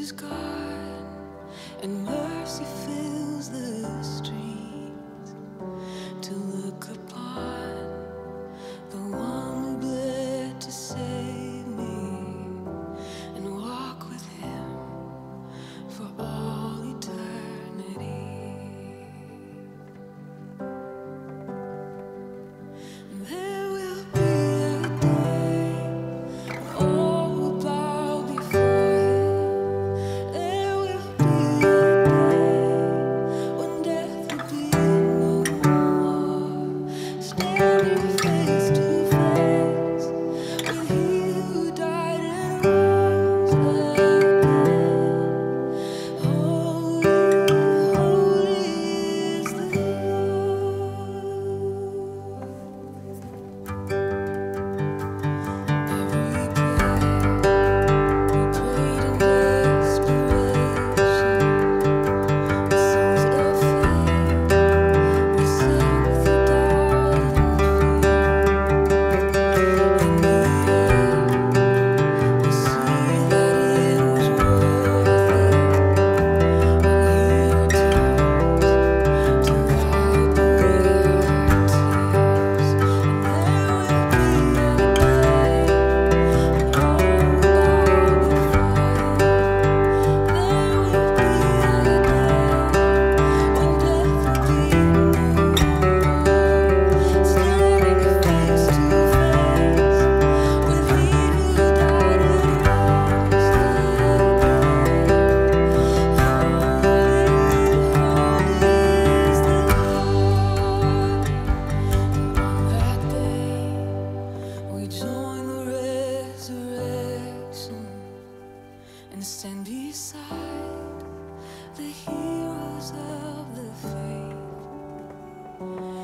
is gone, and mercy fills the streets to look upon the one who bled to save me, and walk with him for all eternity. There will be a day all will bow before him. There will be a day when death will be no more. Standing face to face with he who died and rose again. Holy, holy is the Lord. Every prayer we prayed in desperation, the songs of faith we sang through doubt and fear. In the end, we see that it was worth it when he returns to wipe away our tears. And there will be a day when all will bow before him. There will be a day when death will be no more. Standing face to face with he who died and rose again. Holy, holy is the Lord. And on that day we join the resurrection and stand beside the heroes of the faith.